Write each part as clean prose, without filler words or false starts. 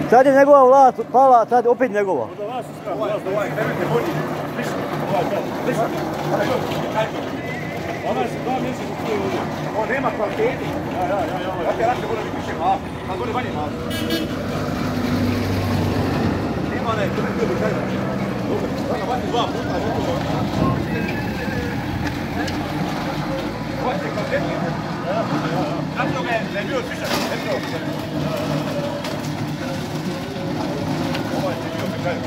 Sad je njegova vlast pala, sad je opet njegova. Ovaj krevet je bolji. Ona se 2 mjeseca stoji ovdje. On nema kvaliteti. Ja te rače mora biti više mlad. Kad bude manje mlad. Nema ne, to ne bio bi krajda. Dobro, sada bati 2 puta, ne to. Ovo je kvaliteti. Zato ga je bio svišak. Ovo je bio bi krajda.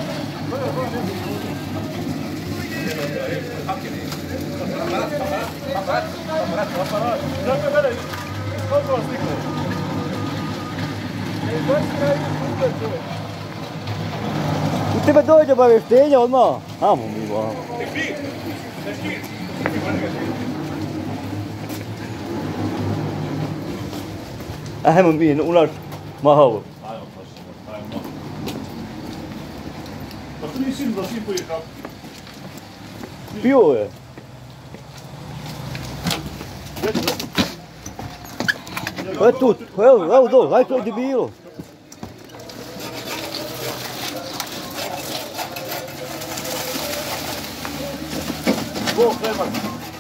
U tebe dođe obavještenja odmah. Amo mi vamo. Ajmo mi u naš mahalo. Pa tu nisi da svi poje kako? Pio je. Ko je tu? Evo dole, hajde to je debilo. Go, treba.